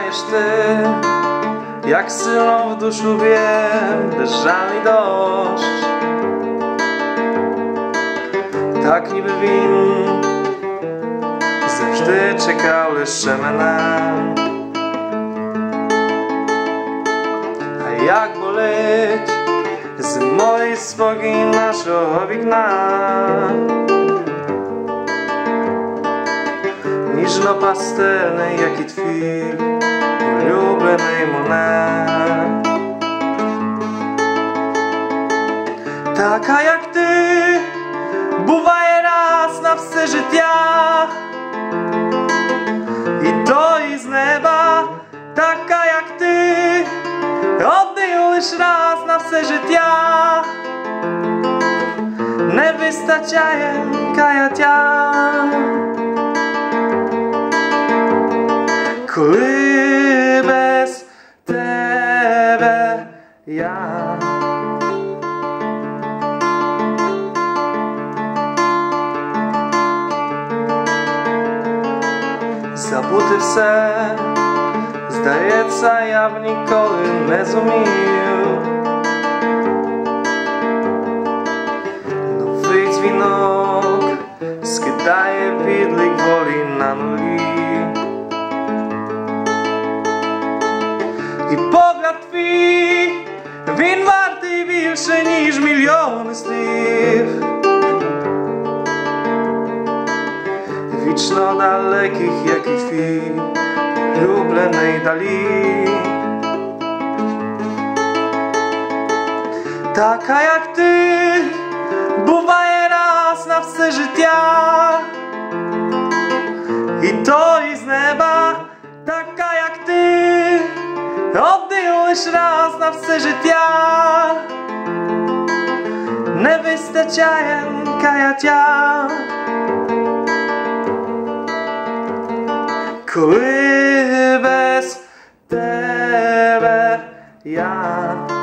dajesz Ty, jak syną w duszu wiem, deszczami deszcz. Tak niby win, zawsze czekał jeszcze mnie. A jak boleć z mojej smogi naszego wigna, niżno pastelnej, jak i Twój ulubionej monet. Taka jak Ty bуває raz na все життя, і то із неба. Така як Ти один лиш раз на все життя, не вистачає каяття. Коли без Тебе я забути все, здається, я б ніколи не зумів. Новий дзвінок скидає відлік волі на нулі, і погляд твій, він вартий більше, ніж мільйони слів. Вічно далеких, як і Твій улюблений далі. Така як Ти буває раз на все життя, і то із неба. Така як Ти один лиш раз на все життя, не вистачає каяття. Коли без Тебе я